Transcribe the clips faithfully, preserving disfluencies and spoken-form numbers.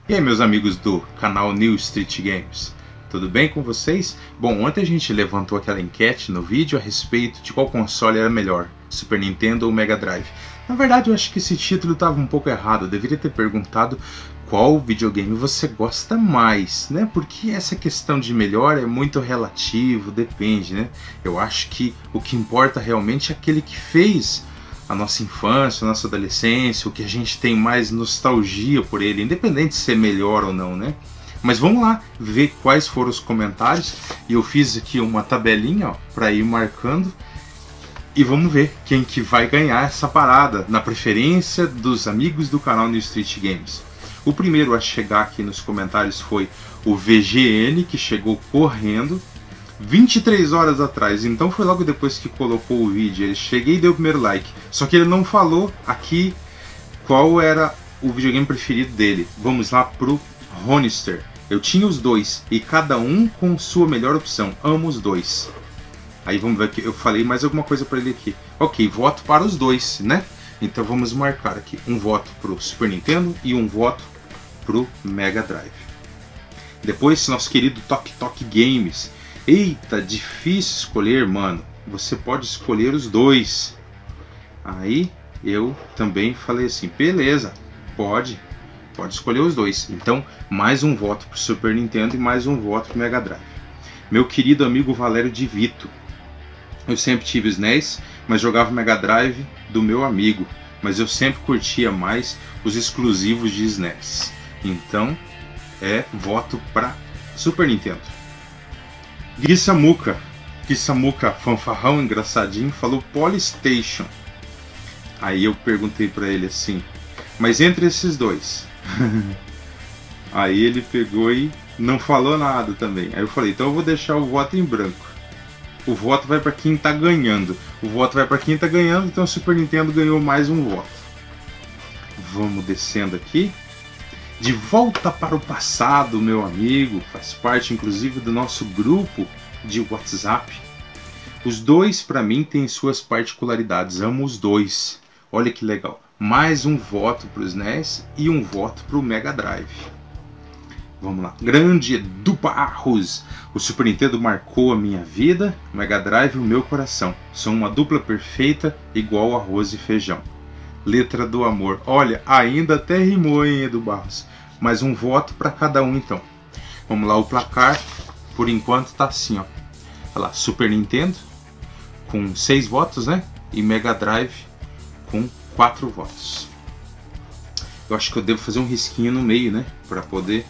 E aí, meus amigos do canal New Street Games, tudo bem com vocês? Bom, ontem a gente levantou aquela enquete no vídeo a respeito de qual console era melhor, Super Nintendo ou Mega Drive. Na verdade, eu acho que esse título estava um pouco errado, eu deveria ter perguntado qual videogame você gosta mais, né? Porque essa questão de melhor é muito relativo, depende, né? Eu acho que o que importa realmente é aquele que fez a nossa infância, a nossa adolescência, o que a gente tem mais nostalgia por ele, independente de ser melhor ou não, né? Mas vamos lá ver quais foram os comentários, e eu fiz aqui uma tabelinha para ir marcando, e vamos ver quem que vai ganhar essa parada, na preferência dos amigos do canal New Street Games. O primeiro a chegar aqui nos comentários foi o V G N, que chegou correndo vinte e três horas atrás, então foi logo depois que colocou o vídeo. Ele cheguei e deu o primeiro like, só que ele não falou aqui qual era o videogame preferido dele. Vamos lá pro Honister. Eu tinha os dois, e cada um com sua melhor opção, amo os dois. Aí vamos ver aqui, eu falei mais alguma coisa para ele aqui. Ok, voto para os dois, né? Então vamos marcar aqui um voto pro Super Nintendo e um voto pro Mega Drive. Depois, nosso querido Tok Tok Games. Eita, difícil escolher, mano. Você pode escolher os dois. Aí eu também falei assim, beleza, pode, pode escolher os dois. Então, mais um voto pro Super Nintendo e mais um voto pro Mega Drive. Meu querido amigo Valério de Vito. Eu sempre tive o S N E S, mas jogava o Mega Drive do meu amigo. Mas eu sempre curtia mais os exclusivos de S N E S. Então, é voto para Super Nintendo. Gui Samuca, Gui Samuca, fanfarrão, engraçadinho, falou Polystation. Aí eu perguntei pra ele assim, mas entre esses dois? Aí ele pegou e não falou nada também. Aí eu falei, então eu vou deixar o voto em branco. O voto vai pra quem tá ganhando. O voto vai pra quem tá ganhando, então o Super Nintendo ganhou mais um voto. Vamos descendo aqui. De volta para o passado, meu amigo, faz parte inclusive do nosso grupo de WhatsApp. Os dois, para mim, têm suas particularidades, amo os dois. Olha que legal, mais um voto para o S N E S e um voto para o Mega Drive. Vamos lá, grande Edu Barros. O Super Nintendo marcou a minha vida, o Mega Drive o meu coração. São uma dupla perfeita, igual arroz e feijão. Letra do amor. Olha, ainda até rimou, hein, Edu Barros. Mais um voto para cada um, então. Vamos lá, o placar, por enquanto, tá assim, ó. Olha lá, Super Nintendo com seis votos, né? E Mega Drive com quatro votos. Eu acho que eu devo fazer um risquinho no meio, né? Para poder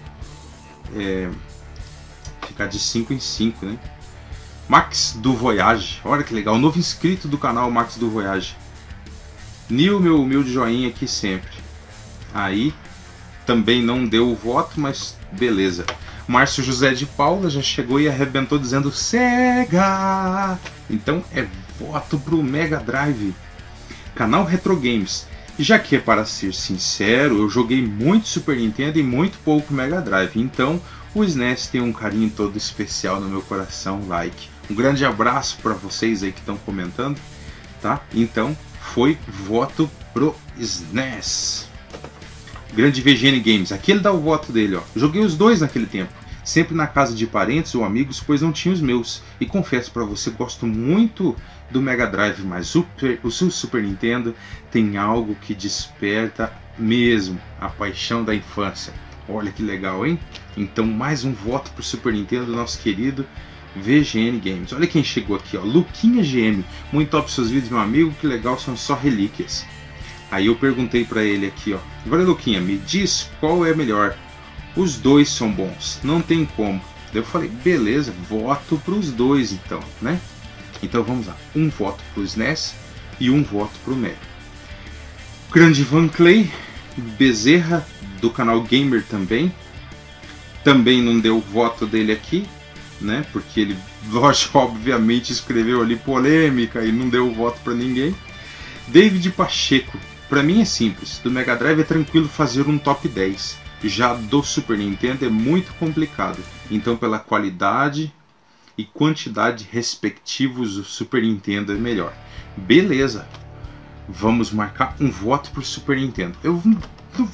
é, ficar de cinco em cinco, né? Max do Voyage. Olha que legal, novo inscrito do canal Max do Voyage. Nil, meu humilde joinha aqui sempre. Aí, também não deu o voto, mas beleza. Márcio José de Paula já chegou e arrebentou dizendo Sega! Então é voto pro Mega Drive. Canal Retro Games. Já que é para ser sincero, eu joguei muito Super Nintendo e muito pouco Mega Drive. Então o S N E S tem um carinho todo especial no meu coração, like. Um grande abraço para vocês aí que estão comentando, tá? Então foi voto pro S N E S. Grande V G N Games, aqui ele dá o voto dele, ó. Joguei os dois naquele tempo, sempre na casa de parentes ou amigos, pois não tinha os meus. E confesso para você, gosto muito do Mega Drive, mas super, o seu Super Nintendo tem algo que desperta mesmo a paixão da infância. Olha que legal, hein? Então mais um voto pro Super Nintendo do nosso querido V G N Games. Olha quem chegou aqui, ó, Luquinha G M. Muito top seus vídeos, meu amigo, que legal, são só relíquias. Aí eu perguntei pra ele aqui, ó, agora Luquinha, me diz qual é melhor. Os dois são bons, não tem como. Daí eu falei, beleza, voto pros dois então, né? Então vamos lá, um voto pro S N E S e um voto pro Mega. Grande Van Clay Bezerra, do canal Gamer também. Também não deu o voto dele aqui, né? Porque ele, lógico, obviamente escreveu ali polêmica e não deu o voto para ninguém. David Pacheco, para mim é simples, do Mega Drive é tranquilo fazer um top dez, já do Super Nintendo é muito complicado, então pela qualidade e quantidade respectivos o Super Nintendo é melhor. Beleza, vamos marcar um voto para o Super Nintendo. Eu não vou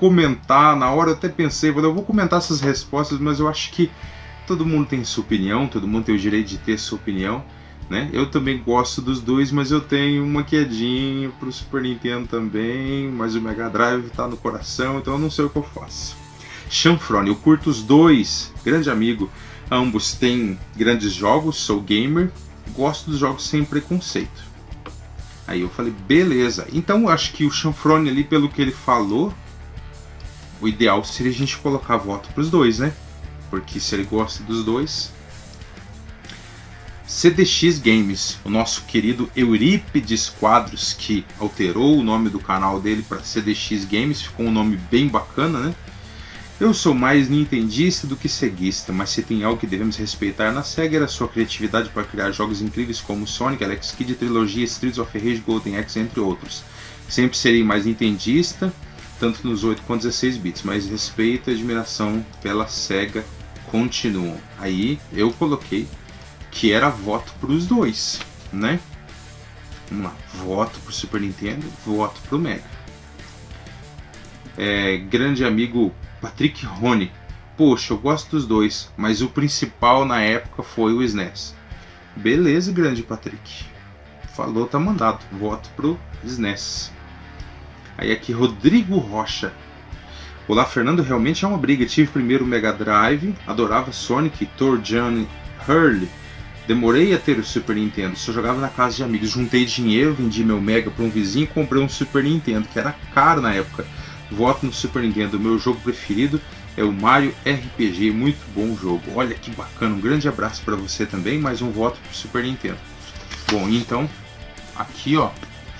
comentar. Na hora eu até pensei, eu vou comentar essas respostas, mas eu acho que todo mundo tem sua opinião, todo mundo tem o direito de ter sua opinião, né? Eu também gosto dos dois, mas eu tenho uma quedinha pro Super Nintendo também, mas o Mega Drive tá no coração, então eu não sei o que eu faço. Chanfrone, eu curto os dois, grande amigo, ambos têm grandes jogos, sou gamer, gosto dos jogos sem preconceito. Aí eu falei, beleza, então eu acho que o Chanfrone ali, pelo que ele falou, o ideal seria a gente colocar voto pros dois, né? Porque se ele gosta dos dois. C D X Games, o nosso querido Eurípides Quadros, que alterou o nome do canal dele para C D X Games, ficou um nome bem bacana, né? Eu sou mais nintendista do que ceguista, mas se tem algo que devemos respeitar na SEGA era sua criatividade para criar jogos incríveis como Sonic, Alex Kidd, Trilogia, Streets of Rage, Golden Axe, entre outros. Sempre serei mais nintendista, tanto nos oito quanto dezesseis bits, mas respeito e admiração pela SEGA continuam. Aí eu coloquei que era voto para os dois, né? Vamos lá, voto para o Super Nintendo, voto para o Mega. É, grande amigo Patrick Rony, poxa, eu gosto dos dois, mas o principal na época foi o S N E S. Beleza, grande Patrick. Falou, tá mandado. Voto pro S N E S. Aí aqui, Rodrigo Rocha. Olá, Fernando, realmente é uma briga. Tive primeiro o Mega Drive, adorava Sonic, Thor, Johnny, Hurley. Demorei a ter o Super Nintendo, só jogava na casa de amigos. Juntei dinheiro, vendi meu Mega para um vizinho e comprei um Super Nintendo, que era caro na época. Voto no Super Nintendo. O meu jogo preferido é o Mario R P G, muito bom jogo. Olha que bacana, um grande abraço para você também, mais um voto para o Super Nintendo. Bom, então, aqui ó,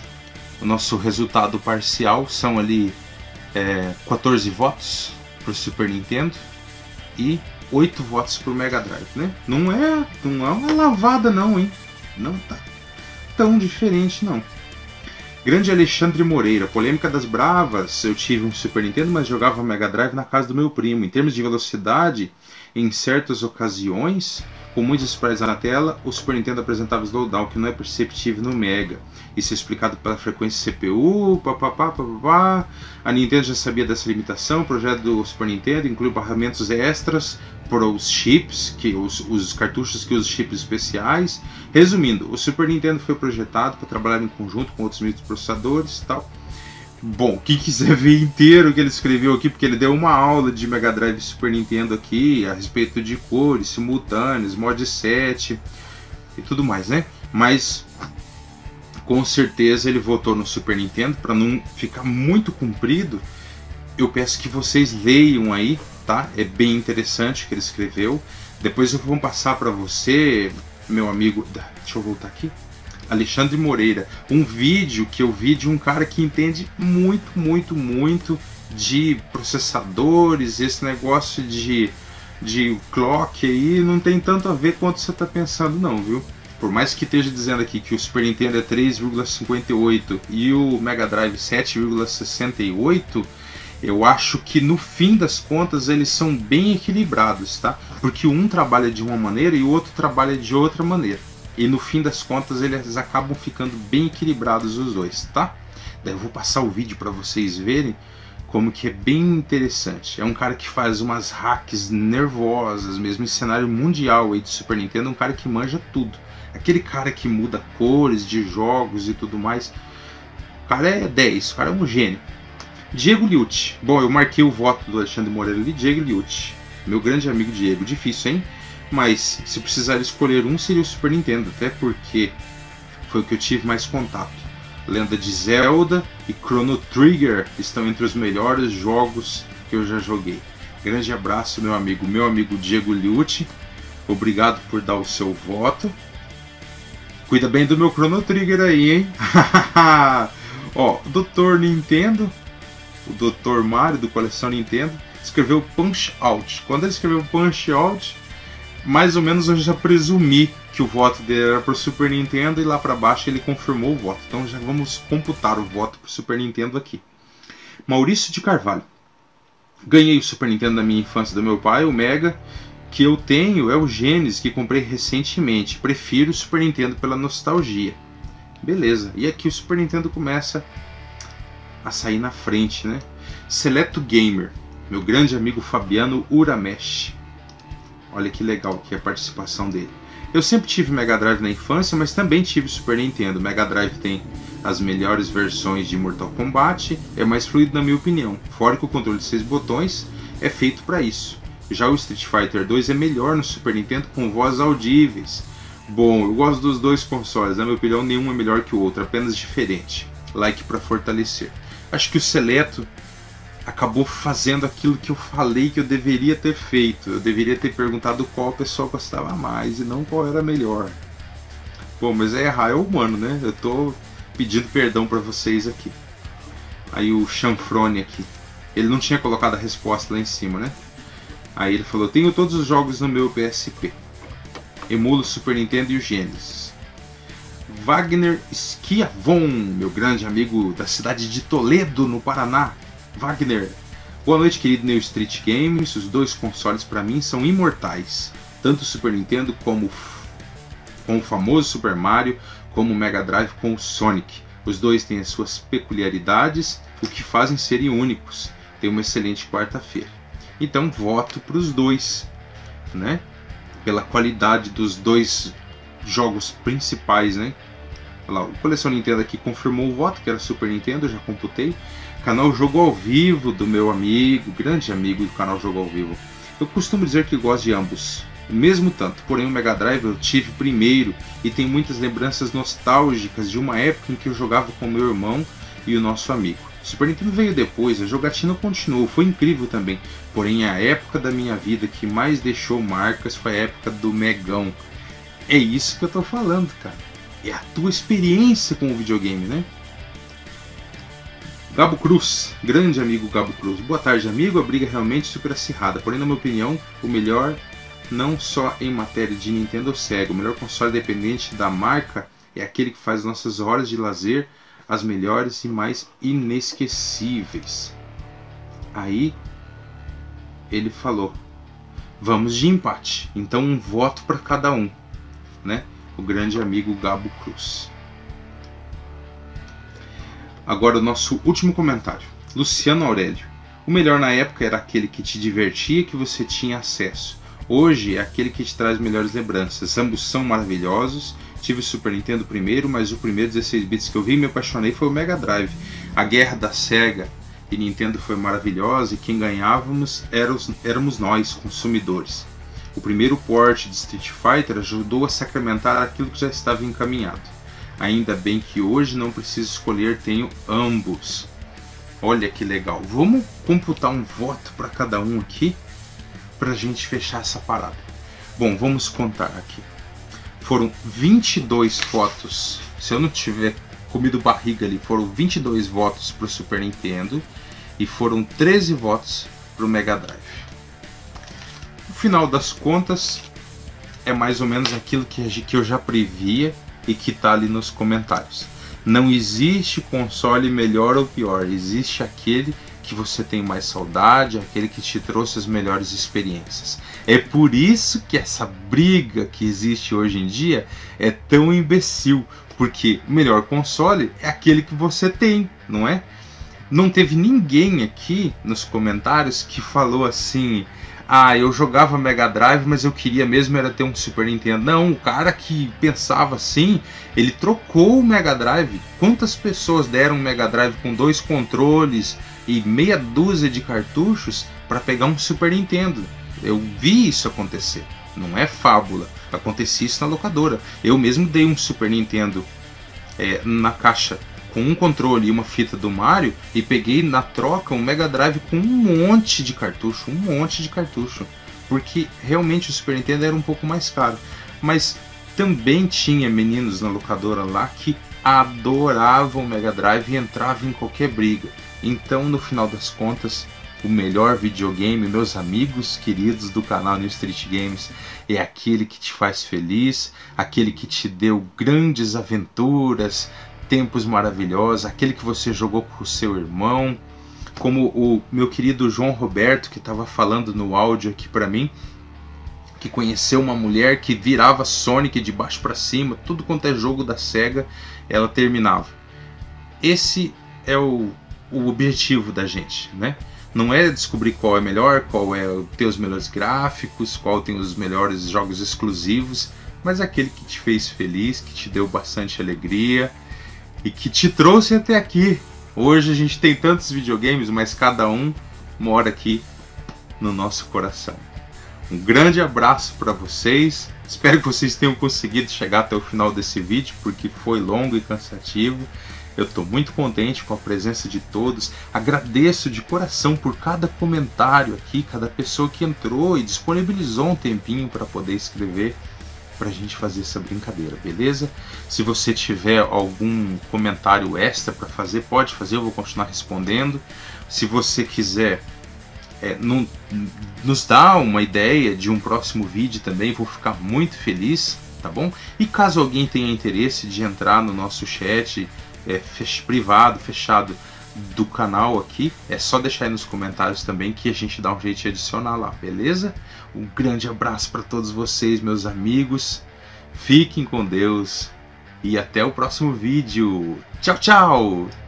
o nosso resultado parcial são ali é, quatorze votos para o Super Nintendo e oito votos para o Mega Drive, né? Não é, não é uma lavada não, hein? Não tá tão diferente não. Grande Alexandre Moreira, polêmica das bravas, eu tive um Super Nintendo, mas jogava Mega Drive na casa do meu primo. Em termos de velocidade, em certas ocasiões, com muitos sprites na tela, o Super Nintendo apresentava slowdown, que não é perceptível no Mega. Isso é explicado pela frequência C P U, papapá, papapá. A Nintendo já sabia dessa limitação. O projeto do Super Nintendo inclui barramentos extras para os chips, que os, os cartuchos que usam chips especiais. Resumindo, o Super Nintendo foi projetado para trabalhar em conjunto com outros microprocessadores e tal. Bom, quem quiser ver inteiro o que ele escreveu aqui, porque ele deu uma aula de Mega Drive e Super Nintendo aqui, a respeito de cores, simultâneos, mod sete e tudo mais, né? Mas com certeza ele votou no Super Nintendo. Para não ficar muito comprido, eu peço que vocês leiam aí, tá? É bem interessante o que ele escreveu. Depois eu vou passar para você, meu amigo, deixa eu voltar aqui, Alexandre Moreira, um vídeo que eu vi de um cara que entende muito, muito, muito de processadores. Esse negócio de, de clock aí não tem tanto a ver quanto você está pensando não, viu? Por mais que esteja dizendo aqui que o Super Nintendo é três vírgula cinquenta e oito e o Mega Drive sete vírgula sessenta e oito, eu acho que no fim das contas eles são bem equilibrados, tá? Porque um trabalha de uma maneira e o outro trabalha de outra maneira. E no fim das contas eles acabam ficando bem equilibrados os dois, tá? Daí eu vou passar o vídeo para vocês verem como que é bem interessante. É um cara que faz umas hacks nervosas mesmo em cenário mundial aí de Super Nintendo, um cara que manja tudo. Aquele cara que muda cores de jogos e tudo mais. O cara é dez, o cara é um gênio. Diego Liucci. Bom, eu marquei o voto do Alexandre Moreira ali, Diego Liucci. Meu grande amigo Diego. Difícil, hein? Mas se precisar escolher um, seria o Super Nintendo, até porque foi o que eu tive mais contato. Lenda de Zelda e Chrono Trigger estão entre os melhores jogos que eu já joguei. Grande abraço, meu amigo, meu amigo Diego Liucci. Obrigado por dar o seu voto. Cuida bem do meu Chrono Trigger aí, hein? Ó, o doutor Nintendo, o doutor Mario do Coleção Nintendo, escreveu Punch Out. Quando ele escreveu Punch Out, mais ou menos eu já presumi que o voto dele era para o Super Nintendo e lá para baixo ele confirmou o voto. Então já vamos computar o voto para o Super Nintendo aqui. Maurício de Carvalho. Ganhei o Super Nintendo da minha infância do meu pai, o Mega. Que eu tenho é o Genesis, que comprei recentemente. Prefiro o Super Nintendo pela nostalgia. Beleza, e aqui o Super Nintendo começa a sair na frente, né? Seleto Gamer, meu grande amigo Fabiano Uramesh. Olha que legal aqui a participação dele. Eu sempre tive Mega Drive na infância, mas também tive Super Nintendo. Mega Drive tem as melhores versões de Mortal Kombat, é mais fluido na minha opinião, fora que o controle de seis botões é feito para isso. Já o Street Fighter dois é melhor no Super Nintendo com vozes audíveis. Bom, eu gosto dos dois consoles, na minha opinião nenhum é melhor que o outro, apenas diferente. Like para fortalecer. Acho que o Seleto acabou fazendo aquilo que eu falei que eu deveria ter feito. Eu deveria ter perguntado qual pessoa gostava mais e não qual era melhor. Bom, mas é errar, é humano, né? Eu tô pedindo perdão para vocês aqui. Aí o Chanfrone aqui, ele não tinha colocado a resposta lá em cima, né? Aí ele falou, tenho todos os jogos no meu P S P. Emulo o Super Nintendo e o Genesis. Wagner Schiavon, meu grande amigo da cidade de Toledo, no Paraná. Wagner, boa noite, querido New Street Games. Os dois consoles para mim são imortais, tanto o Super Nintendo como com o famoso Super Mario, como o Mega Drive com o Sonic. Os dois têm as suas peculiaridades, o que fazem serem únicos. Tenho uma excelente quarta-feira. Então voto para os dois, né? Pela qualidade dos dois jogos principais, né? Olha lá, o Coleção Nintendo aqui confirmou o voto, que era Super Nintendo, eu já computei. Canal Jogo ao Vivo do meu amigo, grande amigo do canal Jogo ao Vivo. Eu costumo dizer que gosto de ambos, mesmo tanto, porém o Mega Drive eu tive primeiro e tenho muitas lembranças nostálgicas de uma época em que eu jogava com meu irmão e o nosso amigo. O Super Nintendo veio depois, a jogatina continuou, foi incrível também, porém a época da minha vida que mais deixou marcas foi a época do Megão. É isso que eu tô falando, cara, é a tua experiência com o videogame, né? Gabo Cruz, grande amigo Gabo Cruz. Boa tarde, amigo. A briga é realmente super acirrada, porém, na minha opinião, o melhor, não só em matéria de Nintendo ou Sega, o melhor console dependente da marca é aquele que faz nossas horas de lazer as melhores e mais inesquecíveis. Aí, ele falou, vamos de empate, então um voto para cada um, né? O grande amigo Gabo Cruz. Agora o nosso último comentário. Luciano Aurélio. O melhor na época era aquele que te divertia e que você tinha acesso. Hoje é aquele que te traz melhores lembranças. Ambos são maravilhosos. Tive o Super Nintendo primeiro, mas o primeiro dezesseis bits que eu vi e me apaixonei foi o Mega Drive. A guerra da Sega e Nintendo foi maravilhosa e quem ganhávamos éramos nós, consumidores. O primeiro port de Street Fighter ajudou a sacramentar aquilo que já estava encaminhado. Ainda bem que hoje não preciso escolher, tenho ambos. Olha que legal. Vamos computar um voto para cada um aqui, para a gente fechar essa parada. Bom, vamos contar aqui. Foram vinte e dois votos. Se eu não tiver comido barriga ali, foram vinte e dois votos para o Super Nintendo e foram treze votos para o Mega Drive. No final das contas, é mais ou menos aquilo que eu já previa e que está ali nos comentários. Não existe console melhor ou pior, existe aquele que você tem mais saudade, aquele que te trouxe as melhores experiências. É por isso que essa briga que existe hoje em dia é tão imbecil, porque o melhor console é aquele que você tem, não é? Não teve ninguém aqui nos comentários que falou assim: ah, eu jogava Mega Drive, mas eu queria mesmo era ter um Super Nintendo. Não, o cara que pensava assim, ele trocou o Mega Drive. Quantas pessoas deram um Mega Drive com dois controles e meia dúzia de cartuchos para pegar um Super Nintendo? Eu vi isso acontecer, não é fábula. Acontecia isso na locadora. Eu mesmo dei um Super Nintendo é, na caixa com um controle e uma fita do Mario e peguei na troca um Mega Drive com um monte de cartucho, um monte de cartucho, porque realmente o Super Nintendo era um pouco mais caro, mas também tinha meninos na locadora lá que adoravam o Mega Drive e entravam em qualquer briga. Então, no final das contas, o melhor videogame, meus amigos queridos do canal New Street Games, é aquele que te faz feliz, aquele que te deu grandes aventuras, tempos maravilhosos, aquele que você jogou com o seu irmão, como o meu querido João Roberto, que estava falando no áudio aqui para mim, que conheceu uma mulher que virava Sonic de baixo para cima, tudo quanto é jogo da Sega, ela terminava. Esse é o, o objetivo da gente, né? Não é descobrir qual é melhor, qual é ter os melhores gráficos, qual tem os melhores jogos exclusivos, mas aquele que te fez feliz, que te deu bastante alegria e que te trouxe até aqui. Hoje a gente tem tantos videogames, mas cada um mora aqui no nosso coração. Um grande abraço para vocês. Espero que vocês tenham conseguido chegar até o final desse vídeo, porque foi longo e cansativo. Eu estou muito contente com a presença de todos. Agradeço de coração por cada comentário aqui, cada pessoa que entrou e disponibilizou um tempinho para poder escrever, para a gente fazer essa brincadeira, beleza? Se você tiver algum comentário extra para fazer, pode fazer, eu vou continuar respondendo. Se você quiser é, não, nos dar uma ideia de um próximo vídeo também, vou ficar muito feliz, tá bom? E caso alguém tenha interesse de entrar no nosso chat é, fech, privado, fechado do canal aqui, é só deixar aí nos comentários também que a gente dá um jeito de adicionar lá, beleza? Um grande abraço para todos vocês, meus amigos. Fiquem com Deus e até o próximo vídeo. Tchau, tchau!